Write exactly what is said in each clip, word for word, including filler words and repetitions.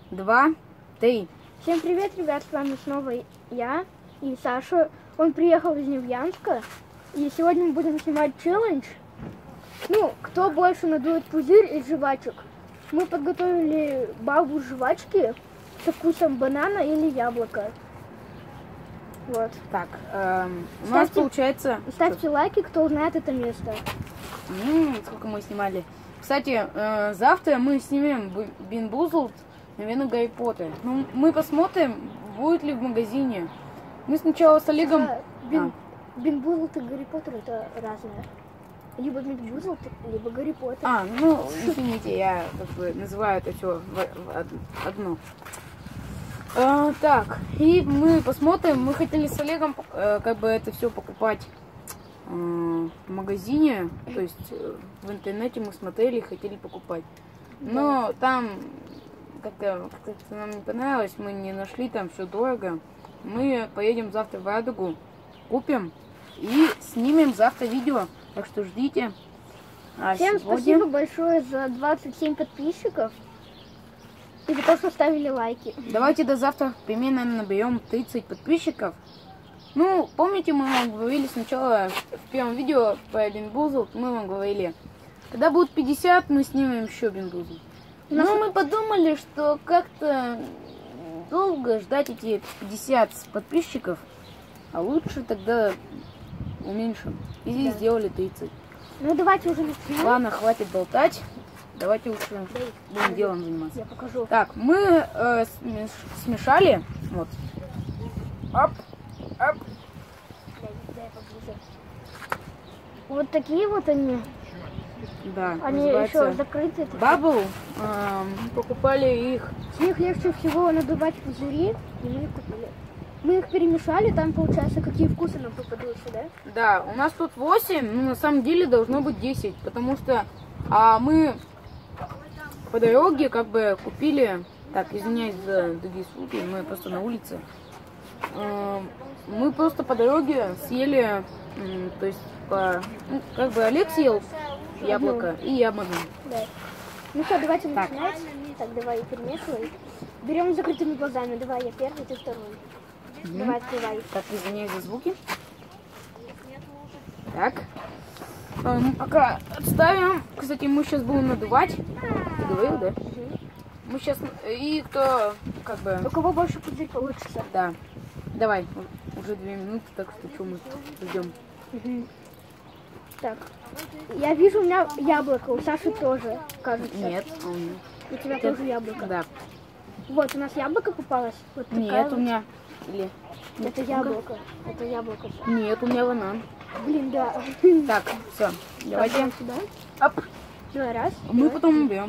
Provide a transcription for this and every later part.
два, три. Всем привет, ребят, с вами снова я и Саша. Он приехал из Невьянска, и сегодня мы будем снимать челлендж. Ну, кто больше надует пузырь из жвачек. Мы подготовили бабу жвачки со вкусом банана или яблока. Вот. Так, эм, у нас Ставьте- получается... Ставьте лайки, кто узнает это место. М, сколько мы снимали. Кстати, э, завтра мы снимем Бинбузлд, наверное, Гарри Поттер. Ну, мы посмотрим, будет ли в магазине. Мы сначала с Олегом... А, Бин, Бинбузлд и Гарри Поттер это разное. Либо Бинбузлд, либо Гарри Поттер. А, ну, извините, я как бы называю это все одно. А, так, и мы посмотрим. Мы хотели с Олегом э, как бы это все покупать э, в магазине, то есть э, в интернете мы смотрели, хотели покупать. Но там как-то как нам не понравилось, мы не нашли, там все дорого. Мы поедем завтра в Радугу, купим и снимем завтра видео, так что ждите. А Всем сегодня... спасибо большое за двадцать семь подписчиков и за то, что ставили лайки. Давайте до завтра примерно наберем тридцать подписчиков. Ну, помните, мы вам говорили сначала в первом видео по Бинбузлд, мы вам говорили, когда будет пятьдесят, мы снимем еще Бинбузлд. Но нас... мы подумали, что как-то долго ждать эти пятьдесят подписчиков, а лучше тогда уменьшим. И Да. сделали тридцать. Ну давайте уже начнем. Ладно, хватит болтать. Давайте лучше будем делом заниматься. Я покажу. Так, мы э, смеш- смешали. Вот. Оп, оп. Дай, дай поближе. Вот такие вот они. Да, Они называется еще закрыты. такие. Бабл. Эм, покупали их. С них легче всего надувать пузыри, и мы их купили. Мы их перемешали, там получается, какие вкусы нам попадутся, да? Да, у нас тут восемь, но на самом деле должно быть десять, потому что а, мы по дороге как бы купили, так, извиняюсь за другие звуки, мы просто на улице, Эм, мы просто по дороге съели, м, то есть по, ну, как бы Олег съел яблоко и я одну. Да. Ну что, давайте Так. начинать. Так, давай перемешивай. Берем с закрытыми глазами. Давай, я первый, ты второй. Мгм. Давай, открывай. Так, извиняюсь за звуки. Так. А, мы пока отставим. Кстати, мы сейчас будем надувать. Ты говорил, да? Мгм. Мы сейчас... И кто, как бы... У кого больше пузырь получится? Да. Давай. У- Уже две минуты, так что что мы ждем? Мгм. Так. Я вижу, у меня яблоко, у Саши тоже, кажется. Нет. а у меня- У тебя Это- тоже яблоко. Да. Вот, у нас яблоко попалось. Вот такая Нет, вот. у меня... Или... Это яблоко. Это яблоко. Нет, у меня банан. Блин, да. Так, все. Давайте. Давай сюда. Оп. Давай, раз. Мы давай. потом убьем.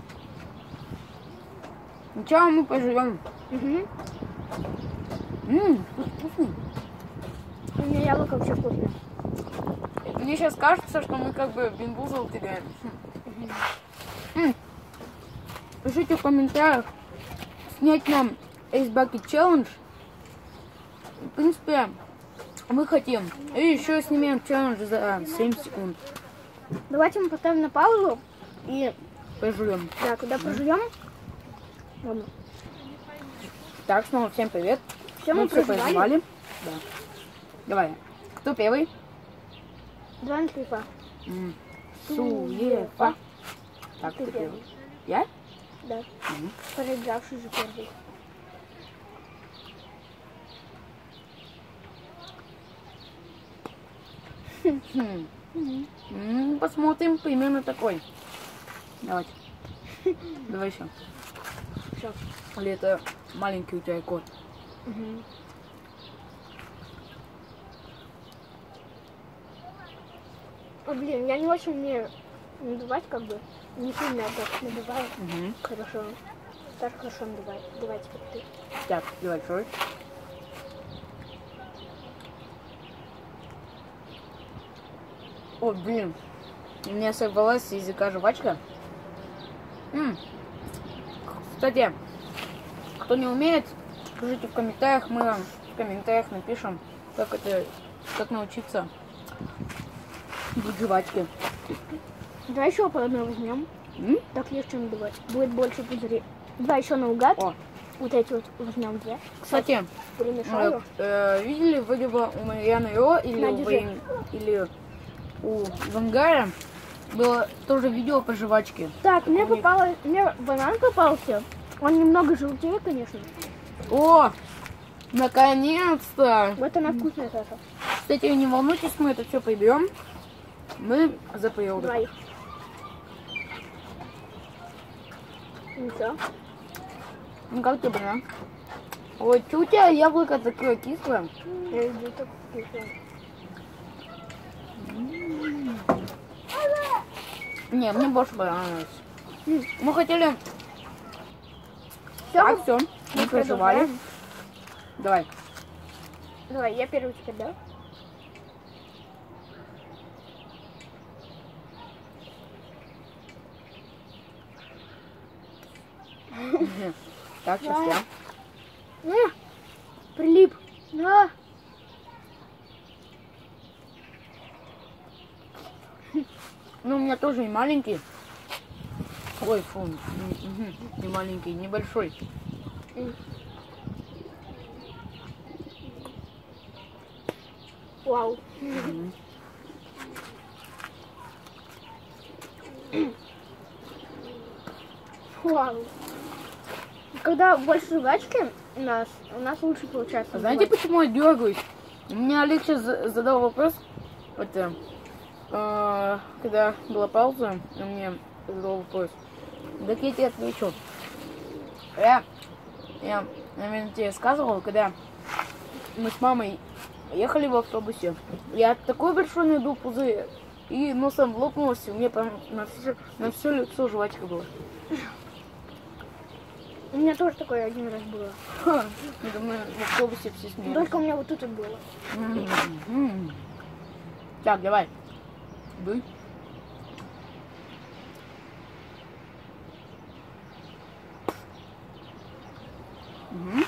Сначала мы поживем. Мгм. Ммм, вкусный. У меня яблоко вообще вкусное. Мне сейчас кажется, что мы как бы в Бинбузлд играем. М. Пишите в комментариях, снять нам Ace Bucket Challenge. В принципе, мы хотим. И еще снимем челлендж за семь секунд. Давайте мы поставим на паузу и Поживем. да, когда проживем. Ладно. Так, снова всем привет. Все мы все проживали. проживали. Да. Давай. Кто первый? Два на три па. М. Суефа. Так, Ты кто первый. первый? Я? Да. Мгм. Проигравший же первый. Хм. М, Посмотрим примерно такой. Давайте. Давай еще. Все. Или это маленький у тебя кот? Угу. О, блин, я не очень умею надувать, как бы. Не сильно я так надуваю. Угу. Хорошо. Так хорошо надувает. Давай теперь ты. Так, давай второй. О, блин. У меня сорвалась с языка жвачка. М. Кстати, кто не умеет, скажите в комментариях, мы вам в комментариях напишем, как это, как научиться быть жвачке. Давай еще по одной возьмем. М? Так легче надувать. Будет больше пузырей. Два еще наугад. О, Вот эти вот возьмем две. кстати, Перемешаю. э, э, видели вроде бы у Марьяны Ро или, На, у держи. Вейн- или у Вангара было тоже видео по жвачке. Так, мне у них- попало, мне банан попался. Он немного желтее, конечно. О, наконец-то! Вот она вкусная, Саша. Кстати, не волнуйтесь, мы это все пойдем. Мы за природу. Два их. Ничего. Ну как тебе, да? Ой, чё у тебя яблоко такое кислое? Я люблю так вкусно. Не, мне больше понравилось. М. Мы хотели... Всё, Так, все, мы мы проживали. продолжаем. Давай. Давай, я первый теперь, да? Так, сейчас Да. я. На, прилип. На. Ну, у меня тоже не маленький. Ой, фу, м, мгм, не маленький, небольшой. М. Вау. Мгм. Вау. Когда больше жвачки у нас, у нас лучше получается. А знаете, жвачка. почему я дергаюсь? У меня Олег сейчас за- задал вопрос. Это, э, когда была пауза, он мне задал вопрос. Так я тебе отвечу. Я, я, наверное, тебе сказывал, когда мы с мамой ехали в автобусе, я такой большой надул пузырь, и носом лопнулся, у меня прям на все, на все лицо жвачка была. У меня тоже такое один раз было. Ха, я думаю, в автобусе все смеялись. Только у меня вот тут вот было. М. Так, давай. Дуй. Мгм.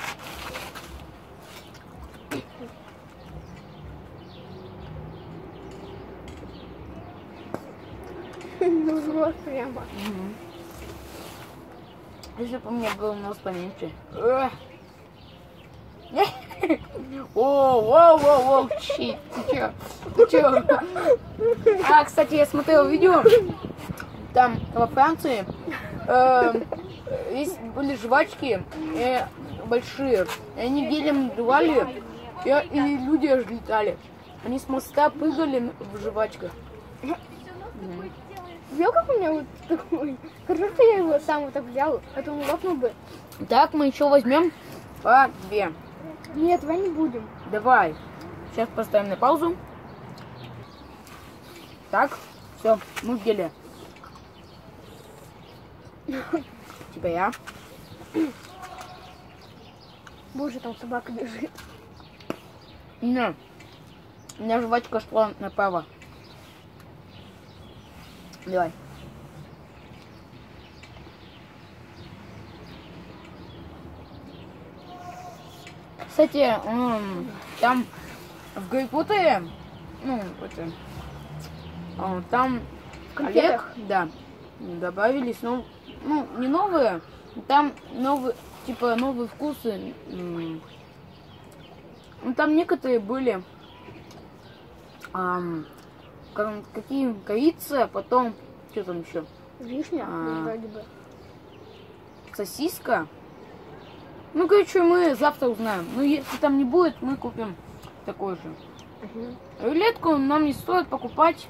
Ну, вот прямо. Мгм. Если бы у меня был нос поменьше. Эх. О, воу, воу, воу, щит. Ты чё? Ты чё? А, кстати, я смотрел видео. Там во Франции э, есть были жвачки э, большие. И они гелем надували, и, и люди аж летали. Они с моста прыгали в жвачках. Мгм. Видел, как у меня вот такой? Хорошо, что я его сам вот так взял, а то он лопнул бы. Так, мы еще возьмем по две. Нет, давай не будем. Давай. Сейчас поставим на паузу. Так, все, мы в деле. Теперь я. Боже, там собака бежит. Не. У меня жвачка шла направо. Давай. Кстати, м, там в Гарри Поттере, ну, это, а, там В конфетах. Олег, да, добавились, ну, ну, не новые, там новые, типа, новые вкусы. м. Ну, там некоторые были, ам, как- какие корица, потом, что там еще, Вишня, А. вроде бы. сосиска. Ну, короче, мы завтра узнаем. Ну, если там не будет, мы купим такой же. Мгм. Рулетку нам не стоит покупать.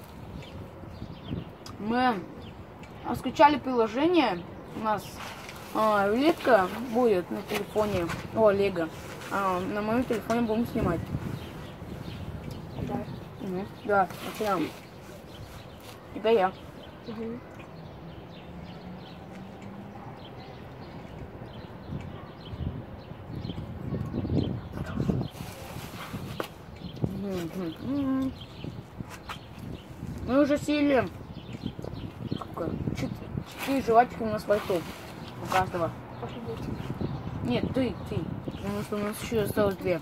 Мы скачали приложение. У нас а, рулетка будет на телефоне у Олега. А, на моем телефоне будем снимать. Да. Мгм. Да, начинаем. Теперь я. Мгм. Мгм, мгм. Мы уже съели сколько? Чет- четыре жвачки у нас во рту. У каждого. Офигеть. Нет, ты, ты. Потому что у нас еще осталось две.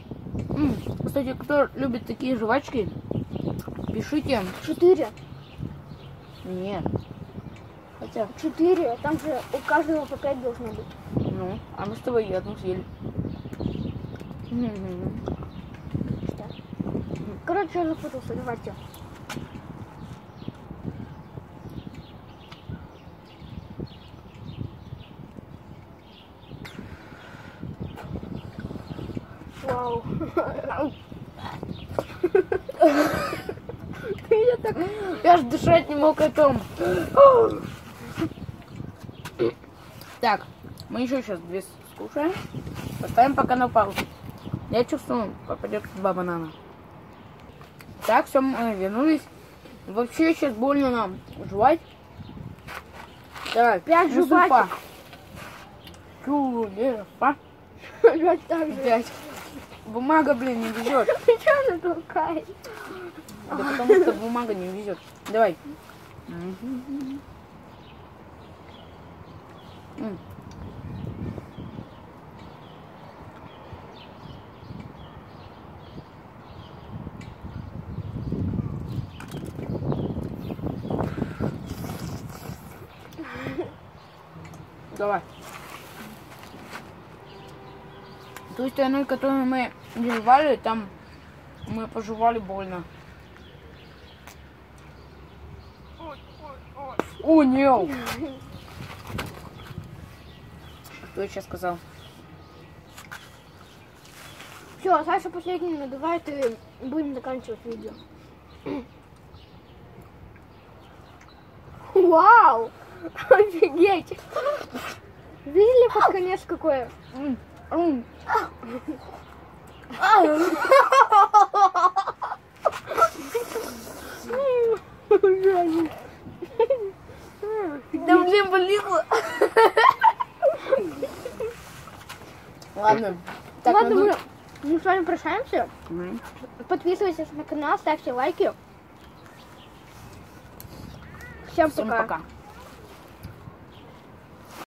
М, Кстати, кто любит такие жвачки, пишите. Четыре. Нет. Хотя, Четыре, а там же у каждого по пять должно быть. ну, а мы с тобой и одну съели. Мгм. Короче, я запутался, давайте. Вау. Я так... Я ж дышать не мог о том. Так, мы еще сейчас две скушаем. Поставим пока на паузу. Я чувствую, попадет два банана. Так, все, мы вернулись. Вообще сейчас больно нам жевать. Давай, Пять ну, жвачек. Чулепа. Опять так же. Пять. Бумага, блин, не везет. Ты что она толкает? Да потому что бумага не везет. Давай. М. Давай. Ту сторону, которую мы не жевали, там мы пожевали больно. О, нет! Кто я сейчас сказал? Все, Саша последний надувает и будем заканчивать видео. Вау! Офигеть! Видели под конец какое? Да блин, болело. Ладно. Так, Ладно, ну- мы, мы с вами прощаемся. Мгм. Подписывайтесь на канал, ставьте лайки. Всем Всем пока. пока.